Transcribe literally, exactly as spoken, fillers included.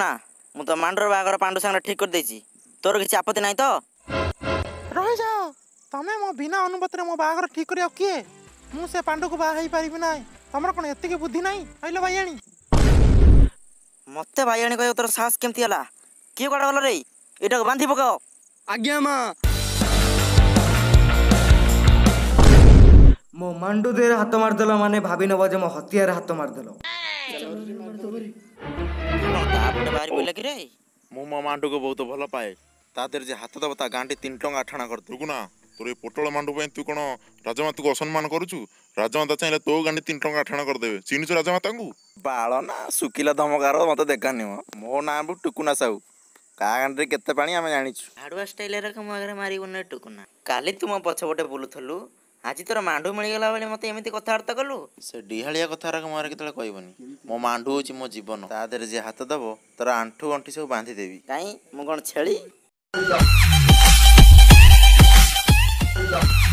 टुकुना मु तो मांडर बागर पांडु संग ठीक कर देछि तोर किछि आपत्ति नाही तो रहि जाओ तमे मो बिना अनुमति रे मो बागर ठीक करियो किए मु से पांडु को बा हेई परिबि नाही तमर कोन एत्ते के बुद्धि नाही आइलो भाईयाणी मते भाईयाणी कहियो तोर साहस केमति हला के कोडा गल रे एटा को बांधी पकाओ आज्ञा मां मो मांडू देर हाथ मारदेल माने भाभी नब जे मो हथियार हाथ मारदेल तापटे बाहर बोला कि रे मु मो मांडू को बहुत भल पाए ता देर जे हाथ दब ता गांडी तीन टंगा आठणा कर तू ना तोर ए पोटल मांडू पे तू कोन राजमाता को असम्मान करूछु राजमाता चाहिले तो गांडी तीन टंगा आठणा कर देबे चिनिछु राजमाता को बाळ ना सुकिला धमकार मते देखानी मो नाम बु टुकुना साहू का गांडी केते पानी हमें जानिछु हाडवा स्टाइल रे कम अगर मारी गुने टुकुना काली तुम पछपटे बुलुथलु आज तोर मांडू मिलगला बेले मते एमिति कथार्ता कलु से डिहालिया कथा रा मोर केतले कहबनी मो मांडू होची मो जीवन ता देर जे हाथ दबो तोर आंठू गंठी सब बांधी देबी काई मु कोन छेली